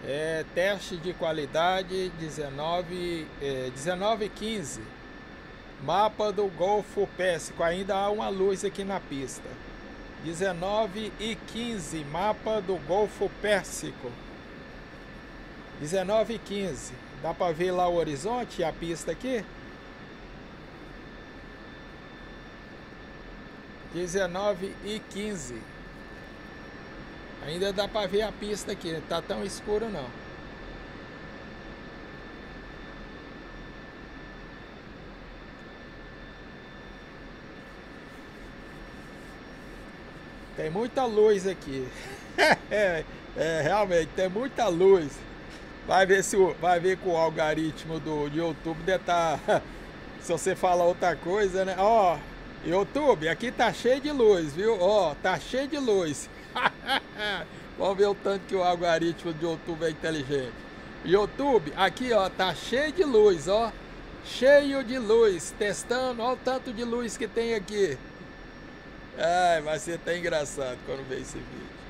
Teste de qualidade 1915. Mapa do Golfo Pérsico. Ainda há uma luz aqui na pista. 19:15. Mapa do Golfo Pérsico. 19:15. Dá para ver lá o horizonte e a pista aqui? 19:15. Ainda dá para ver a pista aqui, não tá tão escuro não. Tem muita luz aqui. Realmente tem muita luz. Vai ver com o algoritmo do YouTube deve tá, se você falar outra coisa, né? Ó, YouTube, aqui tá cheio de luz, viu? Ó, tá cheio de luz. Vamos ver o tanto que o algoritmo do YouTube é inteligente. YouTube, aqui ó, tá cheio de luz, ó. Cheio de luz, testando, ó o tanto de luz que tem aqui. Ai, vai ser até engraçado quando ver esse vídeo.